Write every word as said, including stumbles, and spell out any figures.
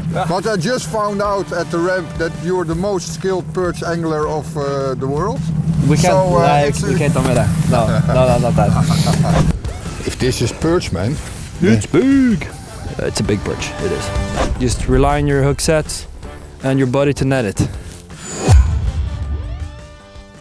But I just found out at the ramp that you're the most skilled perch angler of uh, the world. We can't, so, uh, nej, we can't tell me that. No, no, no, not that. If this is perch, man. It's big. Uh, it's a big perch, it is. Just rely on your hook sets and your buddy to net it.